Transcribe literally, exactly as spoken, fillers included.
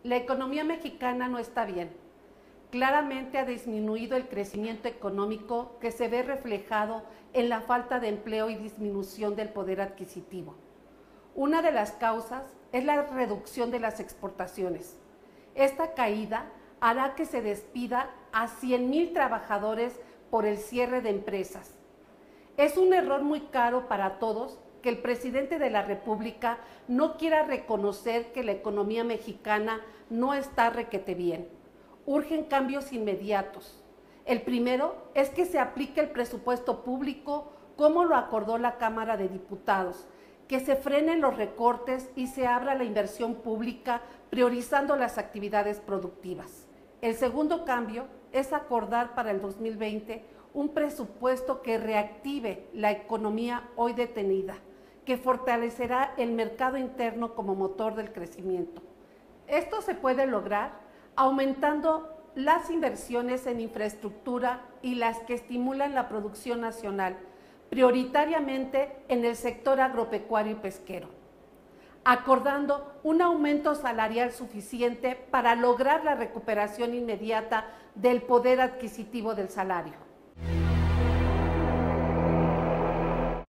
La economía mexicana no está bien. Claramente ha disminuido el crecimiento económico que se ve reflejado en la falta de empleo y disminución del poder adquisitivo. Una de las causas es la reducción de las exportaciones. Esta caída hará que se despida a cien mil trabajadores por el cierre de empresas. Es un error muy caro para todos que el presidente de la República no quiera reconocer que la economía mexicana no está requete bien. Urgen cambios inmediatos. El primero es que se aplique el presupuesto público como lo acordó la Cámara de Diputados, que se frenen los recortes y se abra la inversión pública priorizando las actividades productivas. El segundo cambio es acordar para el dos mil veinte un presupuesto que reactive la economía hoy detenida, que fortalecerá el mercado interno como motor del crecimiento. Esto se puede lograr aumentando las inversiones en infraestructura y las que estimulan la producción nacional, prioritariamente en el sector agropecuario y pesquero, acordando un aumento salarial suficiente para lograr la recuperación inmediata del poder adquisitivo del salario.